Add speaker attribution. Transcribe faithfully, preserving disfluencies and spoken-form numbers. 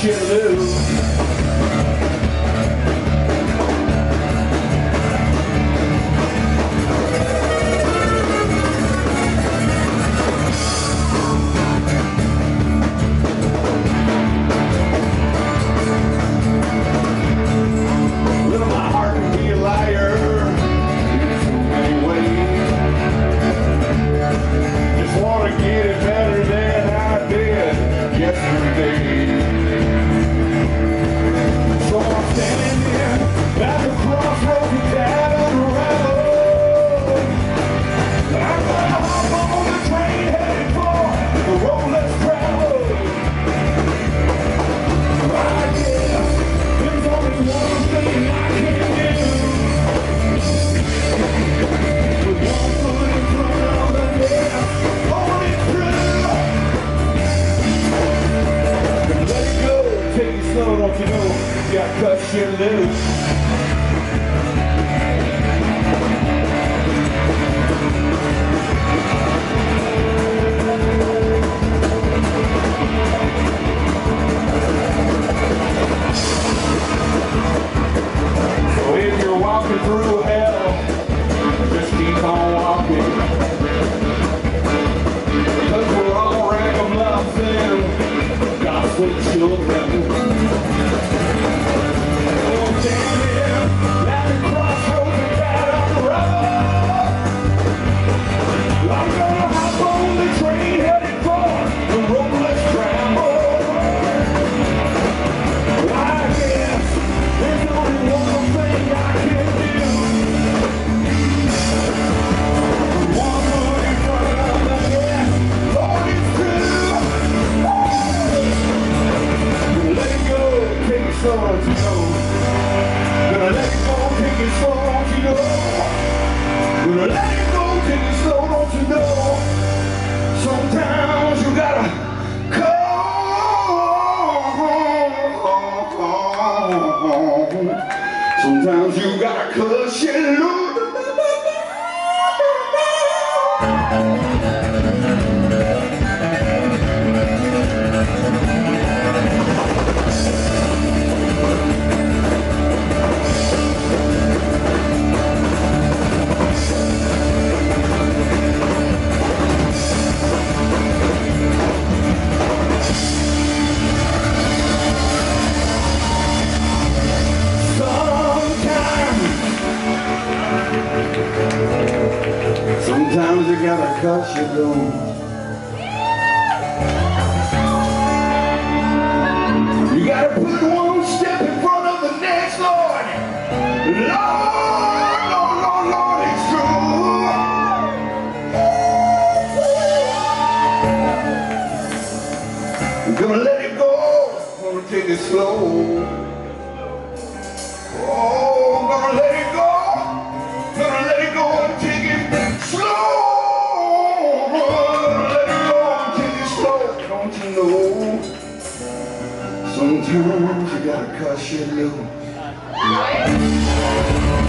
Speaker 1: you loose. Don't you know, you got cut shit loose. So if you're walking through hell, just keep on walking. Because we're all ragamuffin, gospel children. So don't you know, gonna let it go, take it slow, don't you know, gonna let it go, take it slow, don't you know, sometimes you gotta come, sometimes you gotta cuss your loose. Sometimes you gotta cut your load. You gotta put one step in front of the next, Lord. Lord, Lord, Lord, Lord, it's true. I'm gonna let it go. I'm gonna take it slow. Oh, I'm gonna let it go. Gonna let it go and take it slow. Let it go and take it slow. Don't you know? Sometimes you gotta cuss your load.